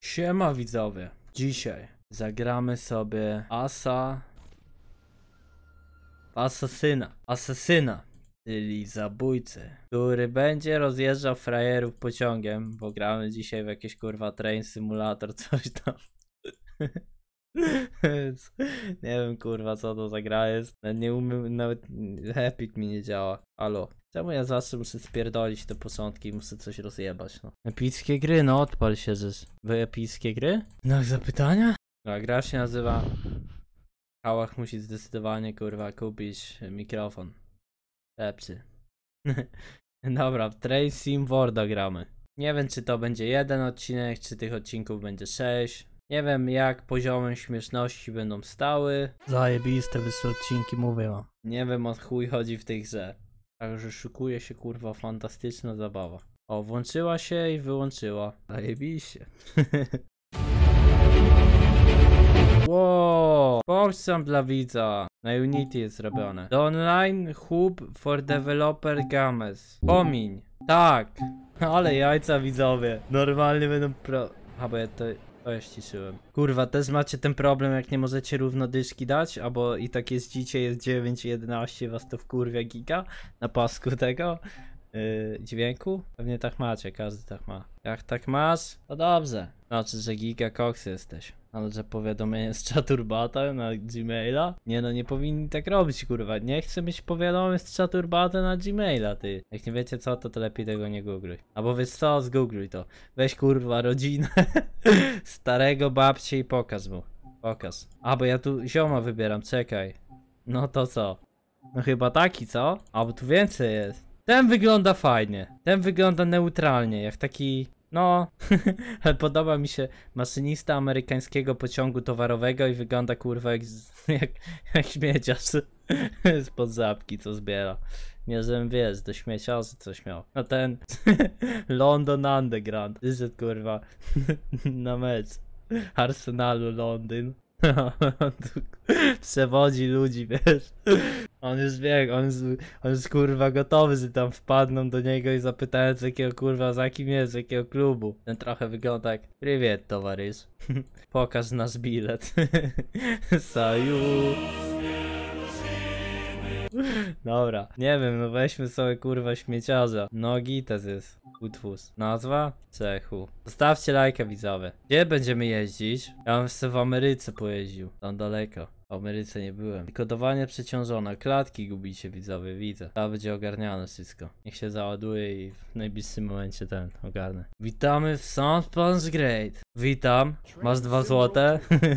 Siema widzowie, dzisiaj zagramy sobie asasyna, czyli zabójcę, który będzie rozjeżdżał frajerów pociągiem, bo gramy dzisiaj w jakieś kurwa train simulator, coś tam. Nie wiem kurwa co to za gra jest, nie umiem, nawet Epic mi nie działa. Halo, czemu ja zawsze muszę spierdolić te posądki i muszę coś rozjebać, no. Epickie gry, no odpal się, że wy epickie gry? Znak zapytania? No, gra się nazywa Hałach musi zdecydowanie kurwa kupić mikrofon lepszy. Dobra, w Train Sim Worlda gramy. Nie wiem czy to będzie jeden odcinek, czy tych odcinków będzie 6. Nie wiem jak poziomy śmieszności będą stały. Zajebiste wyższe odcinki, mówię wam. Nie wiem o chuj chodzi w tej grze. Także szykuje się kurwa fantastyczna zabawa. O, włączyła się i wyłączyła. Zajebiście. Wow, powstrzam dla widza. Na Unity jest zrobione. The Online Hub for Developer Games. Pomiń. Tak. Ale jajca widzowie. Normalnie będą bo ja to ściszyłem. Kurwa, też macie ten problem, jak nie możecie równo dyszki dać, albo i tak jest dzisiaj, jest 9:11, was to wkurwia giga na pasku tego dźwięku. Pewnie tak macie, każdy tak ma. Jak tak masz, to dobrze. Znaczy, że giga koks jesteś. Ale że powiadomienie z czaturbata na Gmaila? Nie no, nie powinni tak robić kurwa. Nie chcę mieć powiadomień z czaturbata na Gmaila, ty. Jak nie wiecie co, to lepiej tego nie googluj. Albo wiesz co, zgoogluj to. Weź kurwa rodzinę starego babci i pokaż mu. Pokaż. A bo ja tu zioma wybieram, czekaj. No to co? No chyba taki, co? A bo tu więcej jest. Ten wygląda fajnie. Ten wygląda neutralnie, jak taki... No, podoba mi się maszynista amerykańskiego pociągu towarowego i wygląda kurwa jak śmieciarz spod żabki co zbiera. Nie żebym wiesz, do śmieciarzy coś miał. No ten London Underground, wyszedł kurwa na mecz Arsenalu Londyn. Przewodzi ludzi, wiesz. On już wie, on jest kurwa gotowy, że tam wpadną do niego i zapytają z jakiego kurwa, za kim jest, z jakiego klubu. Ten trochę wygląda jak prywiet towarysz. Pokaż nasz bilet. Saju. Dobra, nie wiem, no weźmy sobie kurwa śmieciarza. Nogi to jest utwórz. Nazwa? Cechu. Zostawcie lajka widzowie. Gdzie będziemy jeździć? Ja bym sobie w Ameryce pojeździł. Tam daleko. W Ameryce nie byłem. Kodowanie przeciążone. Klatki gubicie widzowie, widzę. To będzie ogarniane wszystko. Niech się załaduje i w najbliższym momencie ten ogarnę. Witamy w St. Paul's Great. Witam. Masz 2 złote?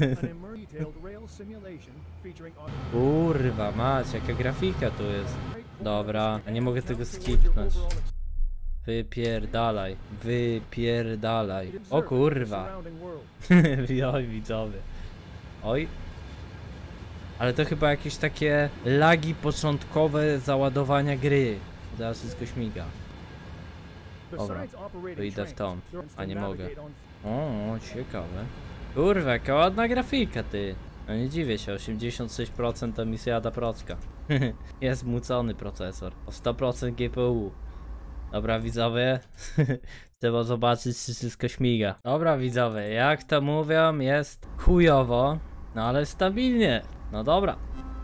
Kurwa mać, jaka grafika tu jest. Dobra, ja nie mogę tego skipnąć. Wypierdalaj, wypierdalaj. O kurwa. Oj widzowie. Oj. Ale to chyba jakieś takie lagi początkowe załadowania gry. Zaraz wszystko śmiga. Dobra, to idę w tą. A nie mogę. O, ciekawe. Kurwa, jaka ładna grafika ty. No nie dziwię się, 86% to mi zjada procka. Jest zmucony procesor. O 100% GPU. Dobra widzowie. Trzeba zobaczyć czy wszystko śmiga. Dobra widzowie, jak to mówią jest chujowo. No ale stabilnie. No dobra.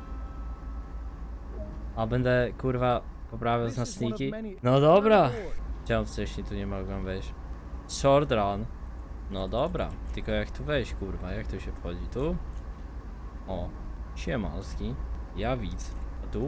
A będę kurwa poprawiał znaczniki. No dobra. Czemu wcześniej tu nie mogłem wejść? Short run. No dobra. Tylko jak tu wejść kurwa? Jak tu się wchodzi? Tu? O. Siemalski. Ja widz. A tu?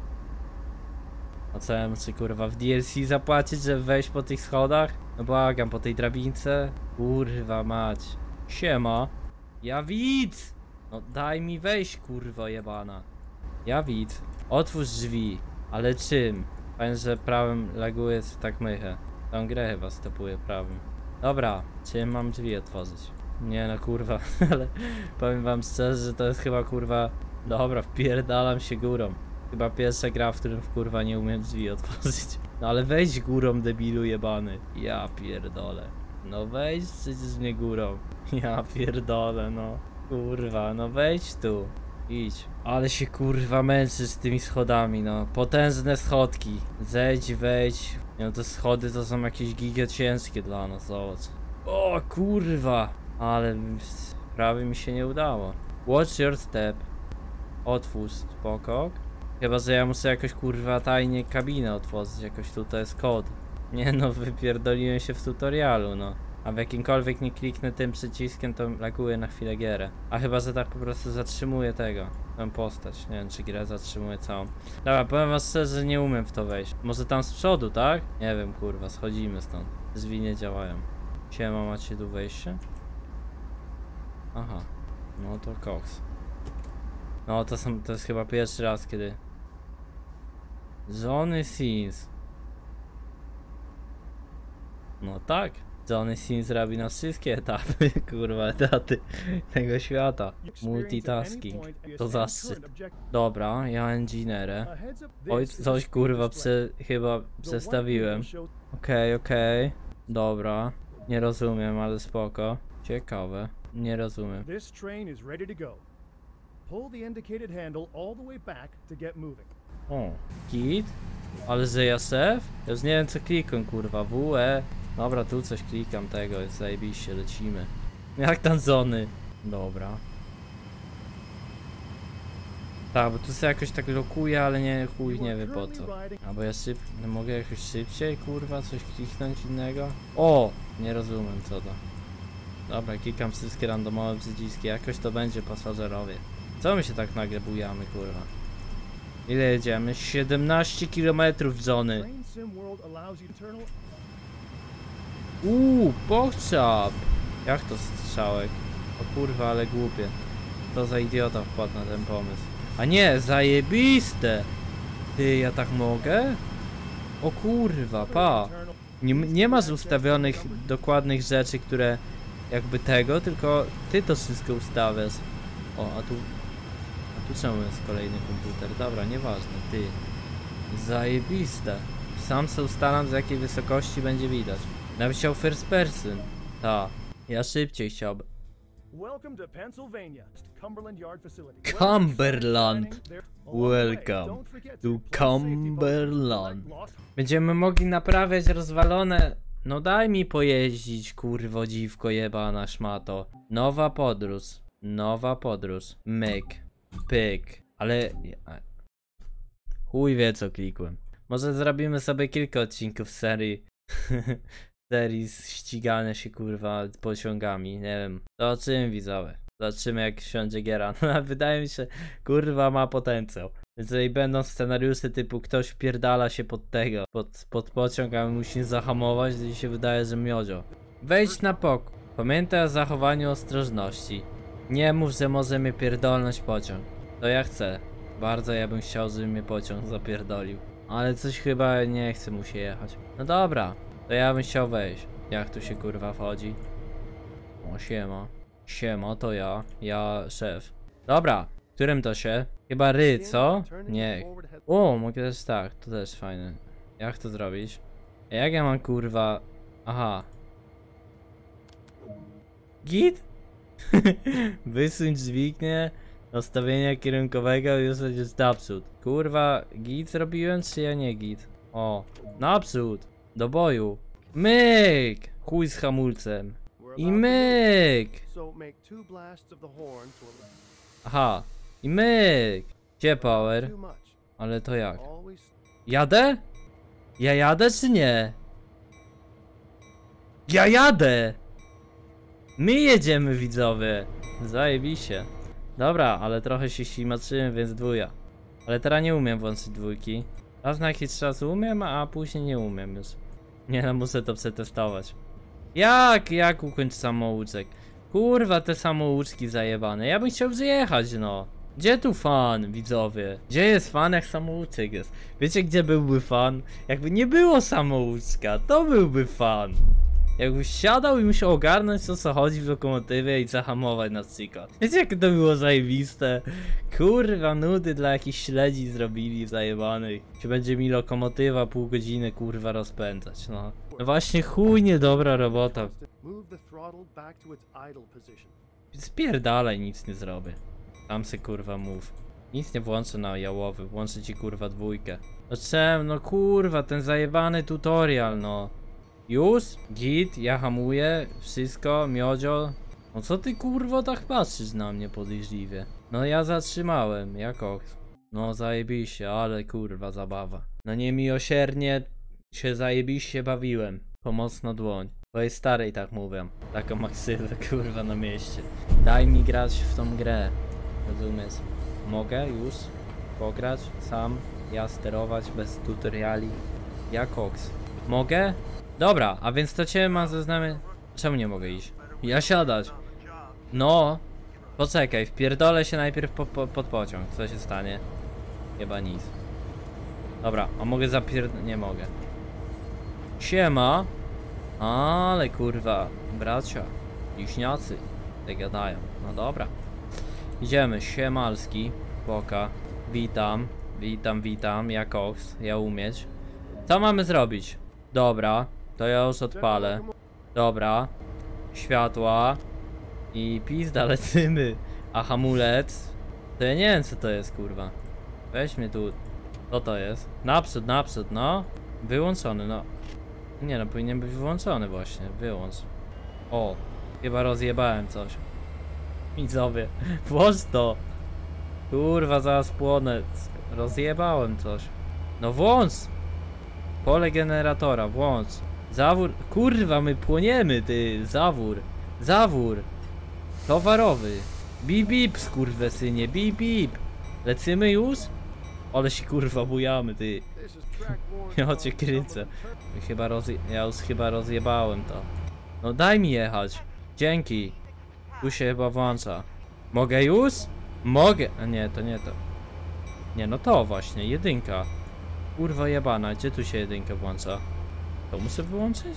A co ja muszę kurwa w DLC zapłacić, żeby wejść po tych schodach? No błagam, po tej drabince. Kurwa mać. Siema. Ja widz! No daj mi wejść kurwa jebana. Ja widz. Otwórz drzwi. Ale czym? Powiem, że prawym laguje tak mychę. Tą grę chyba stopuję prawym. Dobra, czym mam drzwi otworzyć? Nie no kurwa, ale powiem wam szczerze, że to jest chyba kurwa... Dobra, wpierdalam się górą. Chyba pierwsza gra, w którym kurwa nie umiem drzwi otworzyć. No ale wejdź górą debilu jebany. Ja pierdolę. No wejdź przecież mnie górą. Ja pierdolę no. Kurwa, no wejdź tu. Idź. Ale się kurwa męczysz z tymi schodami no. Potężne schodki. Zejdź, wejdź. No te schody to są jakieś giga ciężkie dla nas, zobacz. O kurwa. Ale prawie mi się nie udało. Watch your step. Otwórz, spoko. Chyba, że ja muszę jakoś kurwa tajnie kabinę otworzyć, jakoś tutaj jest kod. Nie no, wypierdoliłem się w tutorialu, no. A w jakimkolwiek nie kliknę tym przyciskiem, to laguje na chwilę gierę. A chyba, że tak po prostu zatrzymuję tego, tę postać. Nie wiem, czy grę zatrzymuje całą. Dobra, powiem wam szczerze, że nie umiem w to wejść. Może tam z przodu, tak? Nie wiem, kurwa, schodzimy stąd. Drzwi nie działają. Siema, macie tu wejście? Aha, no to koks. No to jest chyba pierwszy raz, kiedy... Johnny Sins. No tak. Johnny Sins robi na wszystkie etapy, kurwa, etaty tego świata. Multitasking. To zaszczyt. Dobra, ja engineerę. Oj, coś kurwa chyba przestawiłem. Okej. Dobra. Nie rozumiem, ale spoko. Ciekawe. Nie rozumiem. O, git? Ale że ja save? Ja już nie wiem co klikam, kurwa, WE. Dobra, tu coś klikam tego, jest zajebiście, lecimy. Jak tam zony? Dobra. Tak, bo tu się jakoś tak lokuje, ale nie, chuj nie wie po co. Albo ja mogę jakoś szybciej, kurwa, coś kliknąć innego? O! Nie rozumiem co to. Dobra, klikam wszystkie randomowe przyciski, jakoś to będzie pasażerowie. Co my się tak nagle bujamy, kurwa? Ile jedziemy? 17 km zony. Pokczap! Jak to strzałek? O kurwa, ale głupie. To za idiota wpadł na ten pomysł. A nie, zajebiste! Ty, ja tak mogę? O kurwa, pa! Nie masz ustawionych dokładnych rzeczy, które jakby tego, tylko ty to wszystko ustawiasz. O, a tu czemu jest kolejny komputer? Dobra, nieważne, ty. Zajebiste. Sam se ustalam, z jakiej wysokości będzie widać. Nawet chciał first person. Ta. Ja szybciej chciałbym. Cumberland. Welcome to Cumberland. Będziemy mogli naprawiać rozwalone... No daj mi pojeździć, kurwo dziwko jebana szmato. Nowa podróż. Nowa podróż. Myk. Pyk. Ale... Chuj wie co klikłem. Może zrobimy sobie kilka odcinków serii. Serii ścigania się kurwa pociągami, nie wiem. Zobaczymy widzowie. Zobaczymy jak wsiądzie giera. No wydaje mi się, kurwa ma potencjał. Więc jeżeli będą scenariusze typu ktoś wpierdala się pod tego, pod pociąg, a musi zahamować, to mi się wydaje, że miodzio. Wejdź na pokój. Pamiętaj o zachowaniu ostrożności. Nie mów, że możemy pierdolnąć pociąg. To ja chcę. Bardzo ja bym chciał, żeby mnie pociąg zapierdolił. Ale coś chyba nie chce mu się jechać. No dobra, to ja bym chciał wejść. Jak tu się kurwa wchodzi? O siema. Siema, to ja. Ja szef. Dobra, którym to się? Chyba ry, co? Nie. O, mogę też tak, to też fajne. Jak to zrobić? Jak ja mam kurwa... Aha. Git? Wysuń dźwignię. Nastawienia kierunkowego już jest naprzód. Kurwa, git zrobiłem czy ja nie git? O, naprzód. Do boju. Myk! Chuj z hamulcem. I myk! Aha. I myk! Gdzie power? Ale to jak? Jadę? Ja jadę czy nie? Ja jadę! My jedziemy widzowie! Zajebiście. Dobra, ale trochę się ślimaczyłem, więc dwuja. Ale teraz nie umiem włączyć dwójki. Raz na jakiś czas umiem, a później nie umiem już. Nie no, muszę to przetestować. Jak ukończyć samouczek? Kurwa, te samouczki zajebane. Ja bym chciał zjechać, no. Gdzie tu fan, widzowie? Gdzie jest fan, jak samouczek jest? Wiecie, gdzie byłby fan? Jakby nie było samouczka, to byłby fan. Jakbyś siadał i musiał ogarnąć o co chodzi w lokomotywie i zahamować na cyka. Wiecie jak to było zajebiste? Kurwa nudy dla jakichś śledzi zrobili zajebanych. Czy będzie mi lokomotywa pół godziny kurwa rozpędzać, no. No właśnie chuj niedobra robota. Spierdalaj, nic nie zrobię. Tam se kurwa mów. Nic nie włączę na jałowy, włączę ci kurwa dwójkę. No czemu? No kurwa, ten zajebany tutorial, no. Już? Git, ja hamuję, wszystko, miodzio. No co ty kurwo tak patrzysz na mnie podejrzliwie? No ja zatrzymałem, jak oks. No zajebiście, ale kurwa zabawa. No niemiłosiernie się zajebiście bawiłem. Pomocna dłoń. Twojej starej tak mówię. Taką maksywę kurwa na mieście. Daj mi grać w tą grę. Rozumiesz? Mogę już pograć sam, ja sterować bez tutoriali. Jak oks. Mogę? Dobra, a więc to cię ma zeznamy. Czemu nie mogę iść? Ja siadać. No. Poczekaj, wpierdolę się najpierw pod pociąg. Co się stanie? Chyba nic. Dobra, a mogę nie mogę. Siema. Ale kurwa, bracia. Liśniacy. Te gadają. No dobra. Idziemy, siemalski. Poka. Witam. Witam. Ja koks. Ja umieć. Co mamy zrobić? Dobra. To ja już odpalę. Dobra. Światła. I pizda, lecimy. A hamulec? To ja nie wiem co to jest kurwa. Weź mnie tu. Co to jest? Naprzód, no. Wyłączony, no. Nie no, powinien być wyłączony właśnie. Wyłącz. O, chyba rozjebałem coś. Widzowie, włącz to. Kurwa, zaraz płonę. Rozjebałem coś. No włącz. Pole generatora, włącz. Zawór. Kurwa, my płoniemy, ty. Zawór. Towarowy. Bip bip, skurwysynie, bip bip. Lecimy już? Ale się kurwa bujamy, ty. Ja cię kręcę. Ja już chyba rozjebałem to. No daj mi jechać. Dzięki. Tu się chyba włącza. Mogę już? Mogę. A nie, to nie to. Nie, no to właśnie, jedynka. Kurwa jebana, gdzie tu się jedynka włącza? To muszę wyłączyć?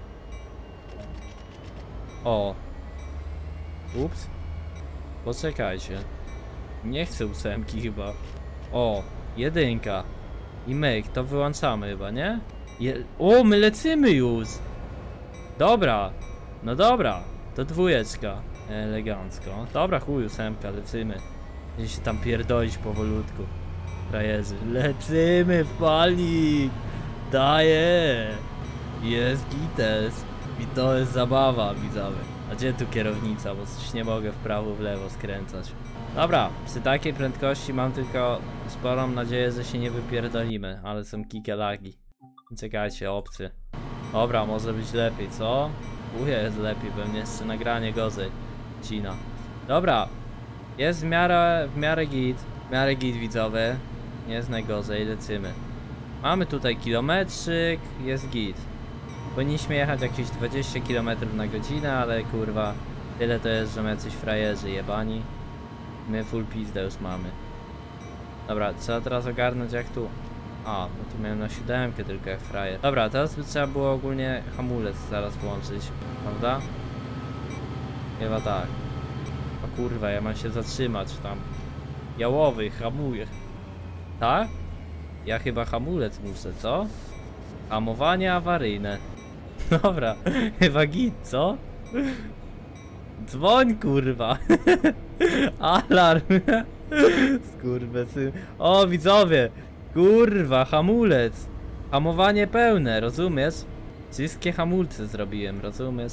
O. Ups. Poczekajcie. Nie chcę ósemki chyba. O, jedynka. I myk, to wyłączamy chyba, nie? O, my lecimy już! Dobra. No dobra. To dwójeczka. Elegancko. Dobra, chuj, ósemka, lecimy. Gdzie się tam pierdolić powolutku. Frajerzy. Lecimy w palnik! Daję! Jest gites. I to jest zabawa, widzowie. A gdzie tu kierownica, bo coś nie mogę w prawo, w lewo skręcać. Dobra, przy takiej prędkości mam tylko sporą nadzieję, że się nie wypierdolimy, ale są kikie lagi. Czekajcie, opcje. Dobra, może być lepiej, co? Jest lepiej, pewnie jeszcze nagranie gorzej. Cina. Dobra, jest w miarę git. W miarę git, widzowie. Nie jest najgorzej, lecimy. Mamy tutaj kilometrzyk, jest git. Powinniśmy jechać jakieś 20 km na godzinę, ale kurwa, tyle to jest, że my jacyś frajerzy jebani. My full pizdę już mamy. Dobra, trzeba teraz ogarnąć jak tu. A, no tu miałem na 7 tylko jak frajer. Dobra, teraz by trzeba było ogólnie hamulec zaraz włączyć, prawda? Chyba tak. O kurwa, ja mam się zatrzymać tam. Jałowy, hamuję. Tak? Ja chyba hamulec muszę, co? Hamowanie awaryjne. Dobra, chyba git, co? Dzwoń, kurwa. Alarm. Skurwesy. O, widzowie. Kurwa, hamulec. Hamowanie pełne, rozumiesz? Wszystkie hamulce zrobiłem, rozumiesz?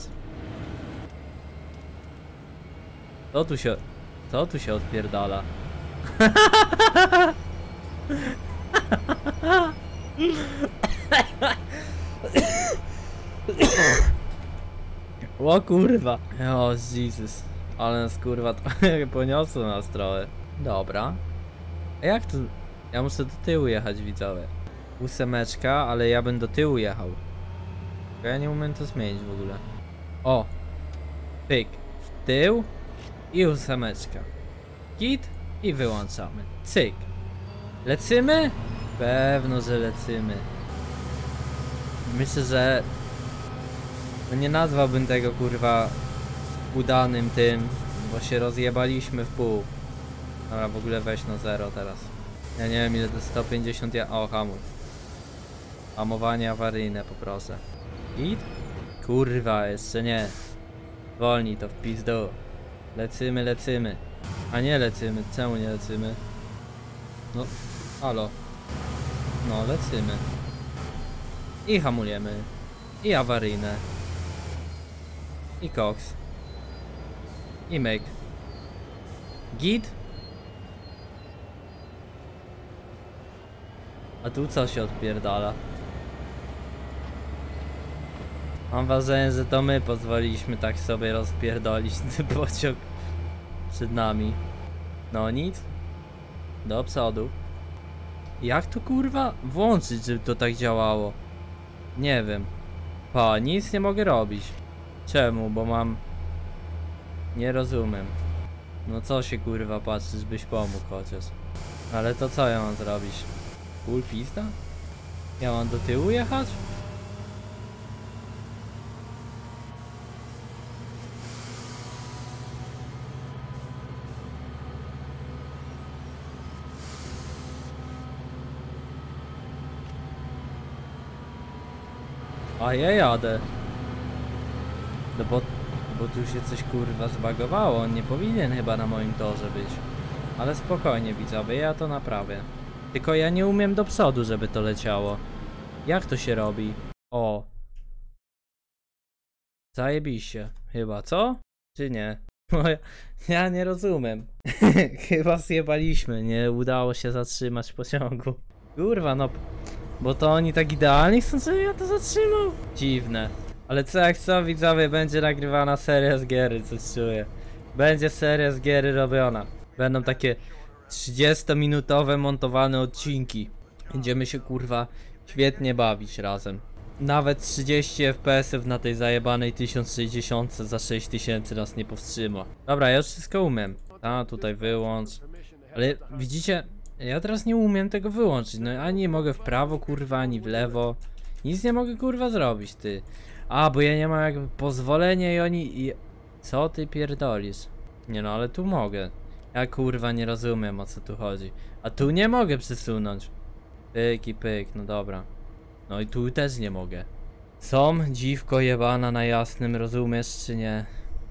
Co tu się odpierdala? O kurwa. O Jezus. Ale nas kurwa poniosło nas trochę. Dobra. A jak to? Ja muszę do tyłu jechać, widzowie. Ósemeczka, ale ja bym do tyłu jechał. Ja nie umiem to zmienić w ogóle. O. Pyk. W tył. I ósemeczka. Git. I wyłączamy. Cyk. Lecimy? Pewno, że lecimy. Myślę, że... No nie nazwałbym tego kurwa udanym tym, bo się rozjebaliśmy w pół. Dobra, w ogóle weź na 0 teraz. Ja nie wiem ile to 150 O, hamuj. Hamowanie awaryjne poproszę. Git? Kurwa, jeszcze nie. Wolnij to w pizdu. Lecimy. A nie lecimy, czemu nie lecimy? No, halo. No, lecimy. I hamujemy. I awaryjne. I koks. I myk. Git? A tu co się odpierdala? Mam wrażenie, że to my pozwoliliśmy tak sobie rozpierdolić ten pociąg przed nami. No nic. Do przodu. Jak to kurwa włączyć, żeby to tak działało? Nie wiem. Pa, nic nie mogę robić. Czemu? Bo mam... Nie rozumiem. No co się kurwa patrzysz, byś pomógł chociaż. Ale to co ja mam zrobić? Full pizda? Ja mam do tyłu jechać? A ja jadę. No bo tu się coś kurwa zbagowało, on nie powinien chyba na moim torze być. Ale spokojnie widzowie, ja to naprawię. Tylko ja nie umiem do przodu, żeby to leciało. Jak to się robi? O. Zajebiście. Chyba, co? Czy nie? Ja nie rozumiem. Chyba zjebaliśmy, nie udało się zatrzymać pociągu. Kurwa, no... Bo to oni tak idealnie chcą, żeby ja to zatrzymał? Dziwne. Ale co jak co, widzowie, będzie nagrywana seria z giery, coś czuję. Będzie seria z giery robiona. Będą takie 30-minutowe montowane odcinki. Będziemy się kurwa świetnie bawić razem. Nawet 30 FPS-ów na tej zajebanej 1060 za 6000 nas nie powstrzyma. Dobra, ja już wszystko umiem. A, tutaj wyłącz. Ale widzicie, ja teraz nie umiem tego wyłączyć. No ani nie mogę w prawo kurwa, ani w lewo. Nic nie mogę kurwa zrobić, ty. A, bo ja nie mam jakby pozwolenia i oni... Co ty pierdolisz? Nie no, ale tu mogę. Ja kurwa nie rozumiem, o co tu chodzi. A tu nie mogę przesunąć. Pyk i pyk, no dobra. No i tu też nie mogę. Są dziwko jebana na jasnym, rozumiesz czy nie?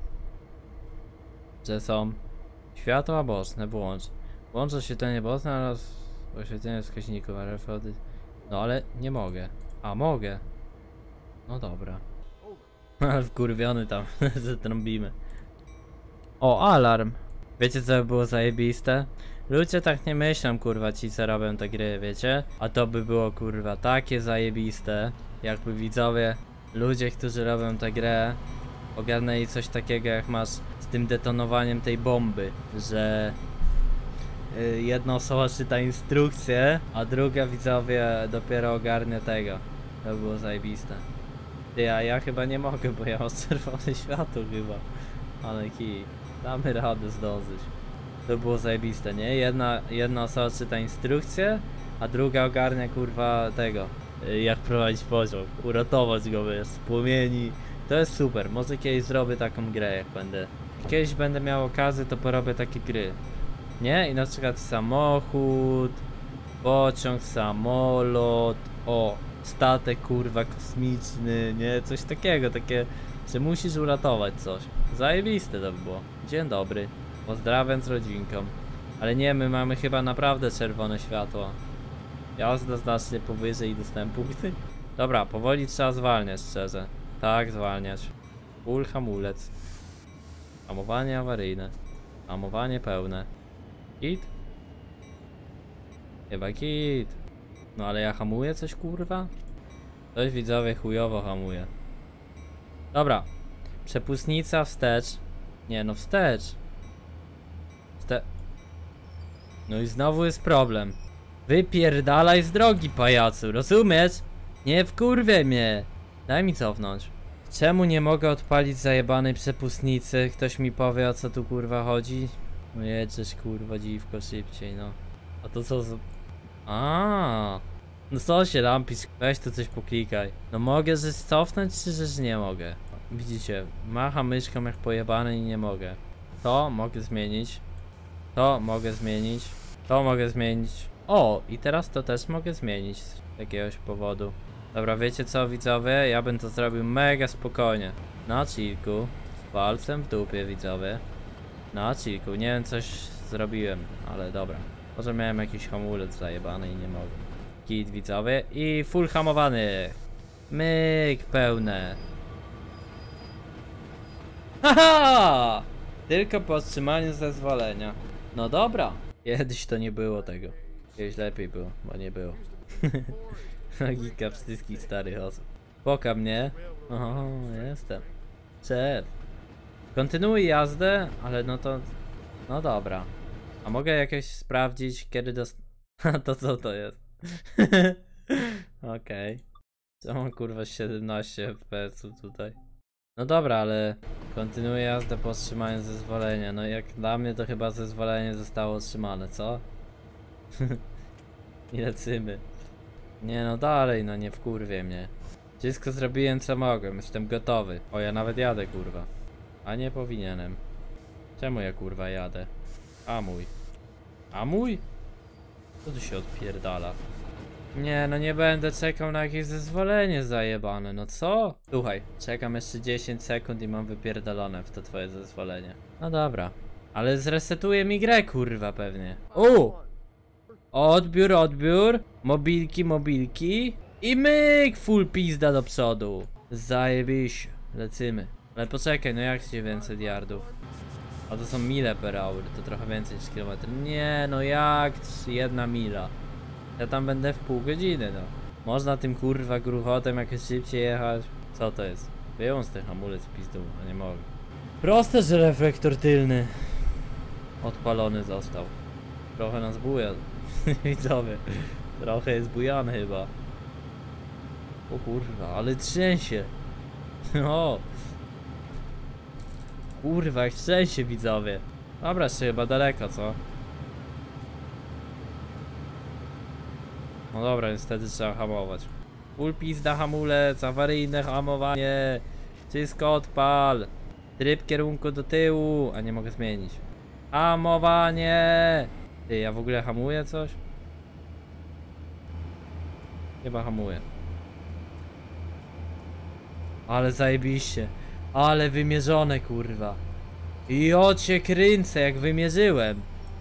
Że są. Światła boczne włącz. Włącza się to nieboczne oraz oświetlenie wskaźników RFID. No ale nie mogę. A mogę. No dobra. Ale wkurwiony tam, zatrąbimy. O, alarm. Wiecie co by było zajebiste? Ludzie tak nie myślą kurwa ci co robią te gry, wiecie? A to by było kurwa takie zajebiste. Jakby widzowie, ludzie którzy robią tę grę ogarnęli coś takiego jak masz z tym detonowaniem tej bomby. Że jedna osoba czyta instrukcję, a druga widzowie dopiero ogarnia tego. To by było zajebiste. Ty, a ja chyba nie mogę, bo ja mam czerwone światło chyba. Ale kij, damy radę zdążyć. To było zajebiste, nie? Jedna osoba czyta instrukcję, a druga ogarnia kurwa tego. Jak prowadzić pociąg, uratować go wiesz, z płomieni. To jest super, może kiedyś zrobię taką grę jak będę. Kiedyś będę miał okazję, to porobię takie gry. Nie? I na przykład samochód, pociąg, samolot, o, statek kurwa kosmiczny, nie? Coś takiego, takie, że musisz uratować coś. Zajebiste to by było. Dzień dobry. Pozdrawiam z rodzinką. Ale nie, my mamy chyba naprawdę czerwone światło. Jazda znacznie powyżej i dostałem punkty. Dobra, powoli trzeba zwalniać szczerze. Tak, zwalniać. Full hamulec. Hamowanie awaryjne. Hamowanie pełne. Kit? Chyba kit. No ale ja hamuję coś kurwa? Coś widzowie chujowo hamuje. Dobra. Przepustnica wstecz. Nie no wstecz. No i znowu jest problem. Wypierdalaj z drogi pajacu, rozumiesz? Nie wkurwiaj mnie. Daj mi cofnąć. Czemu nie mogę odpalić zajebanej przepustnicy? Ktoś mi powie o co tu kurwa chodzi? No jedziesz kurwa dziwko szybciej no. A to co za... No co się lampisz? Weź tu coś poklikaj. No mogę że cofnąć czy że nie mogę? Widzicie, macham myszką jak pojebany i nie mogę. To mogę zmienić. To mogę zmienić. To mogę zmienić. O, i teraz to też mogę zmienić z jakiegoś powodu. Dobra, wiecie co widzowie? Ja bym to zrobił mega spokojnie. Na chillku. Z palcem w dupie widzowie. Na chillku. Nie wiem coś zrobiłem, ale dobra. Może miałem jakiś hamulec zajebany i nie mogę. Kit widzowie i full hamowany. Myk pełne. Haha! Tylko po otrzymaniu zezwolenia. No dobra. Kiedyś to nie było tego. Kiedyś lepiej było, bo nie było. Logika wszystkich starych osób. Poka mnie. O, jestem. Szef. Kontynuuj jazdę, ale no to... No dobra. A mogę jakoś sprawdzić, kiedy to co to jest? Okej. Co mam kurwa 17 FPS-ów tutaj? No dobra, ale kontynuuję jazdę po otrzymaniu zezwolenia. No jak dla mnie to chyba zezwolenie zostało otrzymane, co? I lecimy. Nie no dalej, no nie wkurwie mnie. Wszystko zrobiłem co mogłem, jestem gotowy. O, ja nawet jadę kurwa. A nie powinienem. Czemu ja kurwa jadę? A mój. A mój? Co tu się odpierdala? Nie, no nie będę czekał na jakieś zezwolenie zajebane, no co? Słuchaj, czekam jeszcze 10 sekund i mam wypierdolone w to twoje zezwolenie. No dobra. Ale zresetuje mi grę kurwa pewnie. Odbiór, odbiór. Mobilki. I myk, full pizda do przodu. Zajebiś. Lecimy. Ale poczekaj, no jak 900 yardów? A to są mile per hour, to trochę więcej niż kilometr. Nie, no jak 1 mila? Ja tam będę w pół godziny, no. Można tym kurwa gruchotem jakoś szybciej jechać. Co to jest? Wyjął z tych hamulec pizdu, a nie mogę. Proste, że reflektor tylny odpalony został. Trochę nas buja. Widzowie. Trochę jest bujany chyba. O kurwa, ale trzęsie. O. Kurwa, jak trzęsie widzowie. Dobra, jeszcze chyba daleko, co? No dobra, niestety trzeba hamować. Full pizda hamulec, awaryjne hamowanie. Wszystko odpal. Tryb kierunku do tyłu. A nie mogę zmienić. Hamowanie. Ty, ja w ogóle hamuję coś? Chyba hamuję. Ale zajebiście. Ale wymierzone kurwa. I cię kręcę jak wymierzyłem.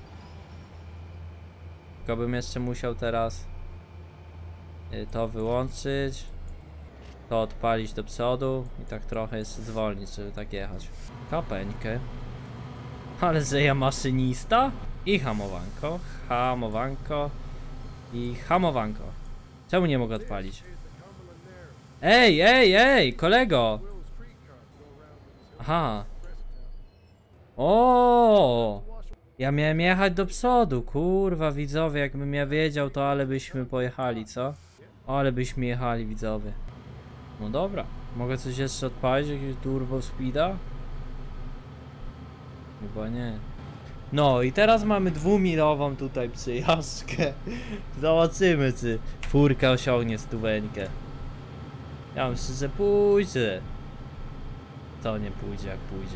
Tylko bym jeszcze musiał teraz to wyłączyć, to odpalić do przodu i tak trochę jeszcze zwolnić, żeby tak jechać. Kapeńkę. Ale że ja maszynista? I hamowanko i hamowanko. Czemu nie mogę odpalić? Ej, kolego! Aha. O! Ja miałem jechać do przodu, kurwa widzowie, jakbym ja wiedział to ale byśmy pojechali, co? Ale byśmy jechali widzowie. No dobra, mogę coś jeszcze odpalić, jakiegoś turbo speeda? Chyba nie. No i teraz mamy 2-milową tutaj przejażdżkę. Zobaczymy czy furka osiągnie stuweńkę. Ja myślę, że pójdzie. To nie pójdzie jak pójdzie.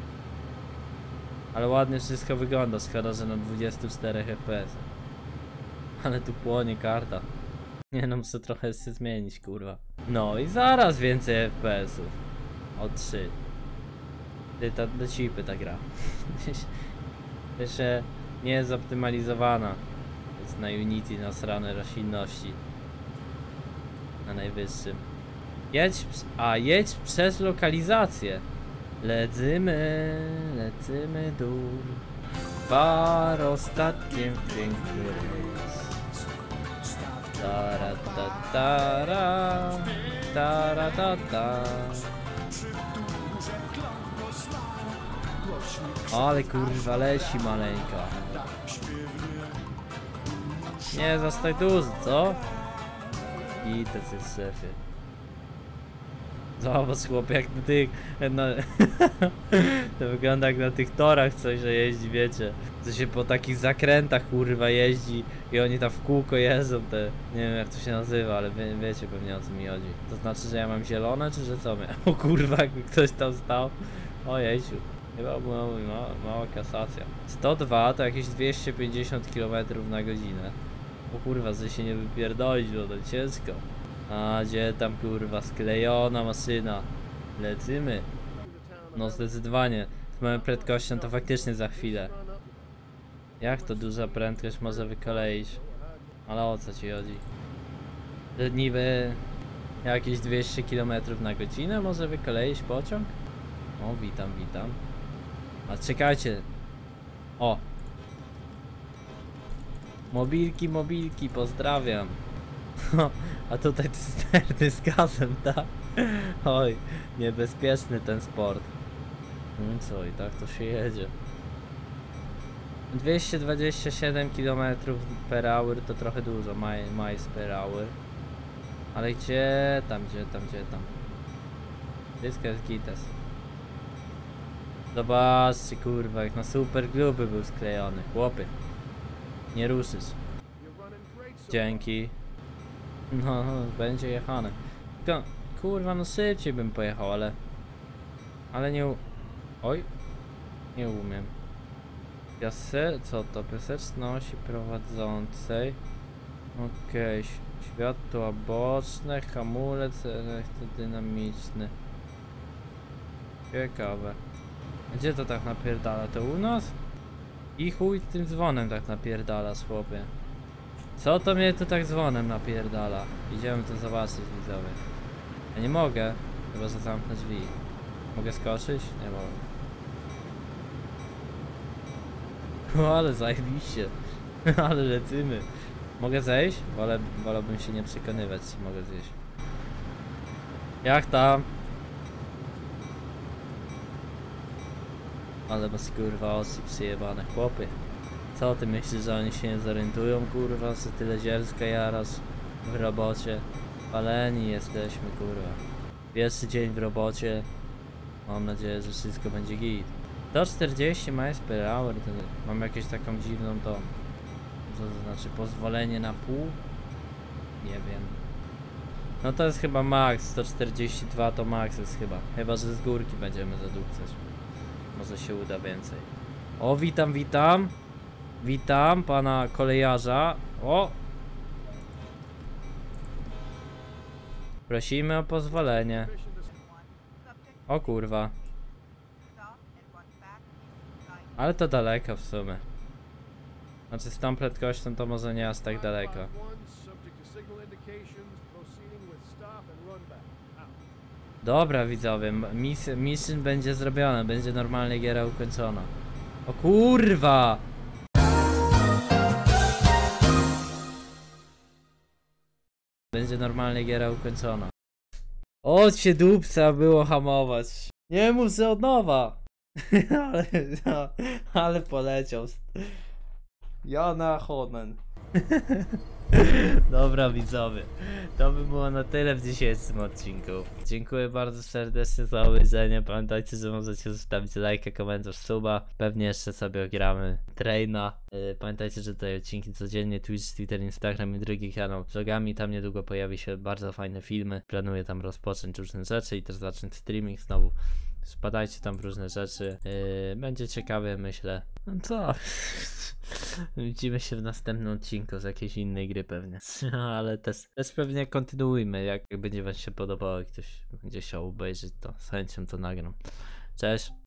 Ale ładnie wszystko wygląda, szkoda, że na 24 FPS. Ale tu płonie karta. Nie no, muszę trochę jeszcze zmienić, kurwa. No i zaraz więcej FPS-ów. O 3. Ty, ta do chipy ta gra. Jeszcze nie jest zoptymalizowana. Jest na Unity nasrane roślinności. Na najwyższym. Jedź przez lokalizację. Lecimy dół. Bar ostatkiem w piękny rejs. Taratata. Ale kurwa leci maleńka. Nie zostaj duży, co? I to jest szefie. Zobacz chłopie, jak na tych... To wygląda jak na tych torach coś, że jeździ, wiecie. Co się po takich zakrętach kurwa jeździ i oni tam w kółko jeżdżą te... Nie wiem jak to się nazywa, ale wiecie pewnie o co mi chodzi. To znaczy, że ja mam zielone, czy że co miałem? O kurwa, jakby ktoś tam stał. O jejciu. Chyba była mała kasacja. 102 to jakieś 250 km na godzinę. O kurwa, że się nie wypierdolić, bo to ciężko. A gdzie tam kurwa sklejona maszyna. Lecimy. No zdecydowanie. Z moją prędkością to faktycznie za chwilę. Jak to duża prędkość może wykoleić? Ale o co ci chodzi? Że niby jakieś 200 km na godzinę może wykoleić pociąg? O witam. A czekajcie. O. Mobilki, pozdrawiam. A tutaj cysterny z gazem, tak? Oj, niebezpieczny ten sport. No i co, i tak to się jedzie. 227 km per hour to trochę dużo, miles per hour. Ale gdzie tam? Dyska jest gites. Zobaczcie, kurwa, jak na super gruby był sklejony. Chłopy, nie ruszysz. Dzięki. No, będzie jechane. Tylko, kurwa, no szybciej bym pojechał, ale nie oj, nie umiem. Co to? Piaseczności prowadzącej. Okej, światła boczne, hamulec elektrodynamiczny. Ciekawe. Gdzie to tak napierdala? To u nas? I chuj z tym dzwonem tak napierdala, chłopie. Co to mnie tu tak dzwonem napierdala? Idziemy to zobaczyć, widzowie. Ja nie mogę, chyba że zamknę drzwi. Mogę skoczyć? Nie mogę. O, ale zajebiście. Ale lecimy. Mogę zejść? Wolałbym się nie przekonywać, czy mogę zejść. Jak tam? Ale masz kurwa osób przyjebane, chłopy. Co ty myślisz, że oni się nie zorientują, kurwa, że tyle zielska jarasz w robocie? Paleni jesteśmy, kurwa. Pierwszy dzień w robocie. Mam nadzieję, że wszystko będzie git. 140 miles per hour, to mam jakąś taką dziwną to. Co to znaczy pozwolenie na pół? Nie wiem. No to jest chyba max, 142 to max jest chyba. Chyba, że z górki będziemy zadupcać. Może się uda więcej. O, witam. Witam pana kolejarza. O! Prosimy o pozwolenie. O kurwa. Ale to daleko w sumie. Znaczy z tą prędkością to może nie aż tak daleko. Dobra widzowie, mission będzie zrobiona, będzie normalnie giera ukończona. O kurwa! Będzie normalnie giera ukończona. O się dupca było hamować. Nie mów, że od nowa. ale poleciał. Ja na Honen. Dobra widzowie, to by było na tyle w dzisiejszym odcinku. Dziękuję bardzo serdecznie za obejrzenie. Pamiętajcie, że możecie zostawić lajka, komentarz, suba. Pewnie jeszcze sobie ogramy traina. Pamiętajcie, że te odcinki codziennie, Twitch, Twitter, Instagram i drugi kanał vlogami. Tam niedługo pojawi się bardzo fajne filmy. Planuję tam rozpocząć różne rzeczy i też zacząć streaming znowu. Spadajcie tam w różne rzeczy. Będzie ciekawie, myślę. No co? Widzimy się w następnym odcinku z jakiejś innej gry pewnie. Ale też pewnie kontynuujmy. Jak będzie wam się podobało, jak ktoś będzie chciał obejrzeć, to z chęcią to nagram. Cześć.